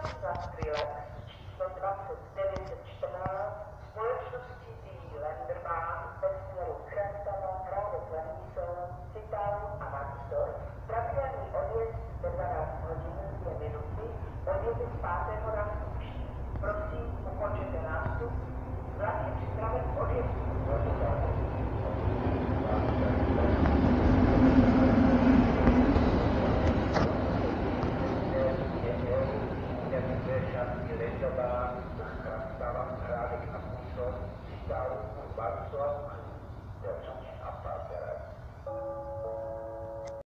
za Skrillex číslo 2914 společnosti D. Lenderman ve směru Krasava, Hradec Lemísov, Citál a Maxdorf. Pravidelný odjezd ve 12 hodin 2 minuty, odjezd z 5. nástupí. Prosím, ukončete nástup. Vlak je připraven k odjezdu. Barcelona, Delta a Parker.